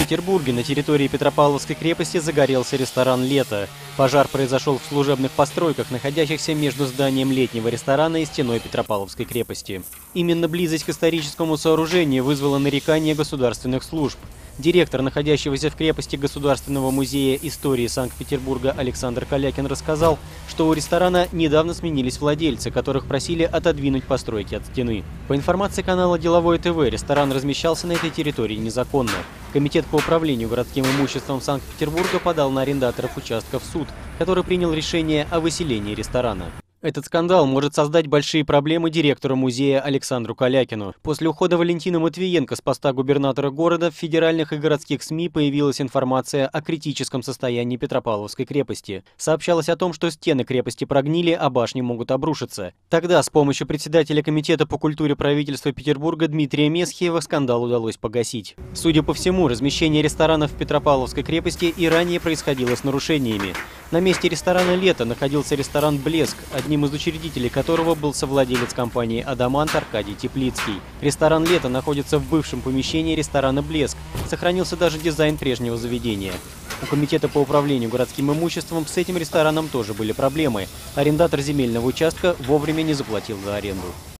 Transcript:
Санкт-Петербурге на территории Петропавловской крепости загорелся ресторан «Лето». Пожар произошел в служебных постройках, находящихся между зданием летнего ресторана и стеной Петропавловской крепости. Именно близость к историческому сооружению вызвала нарекания государственных служб. Директор, находящегося в крепости Государственного музея истории Санкт-Петербурга Александр Калякин рассказал, что у ресторана недавно сменились владельцы, которых просили отодвинуть постройки от стены. По информации канала «Деловое ТВ», ресторан размещался на этой территории незаконно. Комитет по управлению городским имуществом Санкт-Петербурга подал на арендаторов участков в суд, который принял решение о выселении ресторана. Этот скандал может создать большие проблемы директору музея Александру Калякину. После ухода Валентины Матвиенко с поста губернатора города в федеральных и городских СМИ появилась информация о критическом состоянии Петропавловской крепости. Сообщалось о том, что стены крепости прогнили, а башни могут обрушиться. Тогда с помощью председателя комитета по культуре правительства Петербурга Дмитрия Месхиева скандал удалось погасить. Судя по всему, размещение ресторанов в Петропавловской крепости и ранее происходило с нарушениями. На месте ресторана «Лето» находился ресторан «Блеск», одним из учредителей которого был совладелец компании «Адамант» Аркадий Теплицкий. Ресторан «Лето» находится в бывшем помещении ресторана «Блеск». Сохранился даже дизайн прежнего заведения. У комитета по управлению городским имуществом с этим рестораном тоже были проблемы. Арендатор земельного участка вовремя не заплатил за аренду.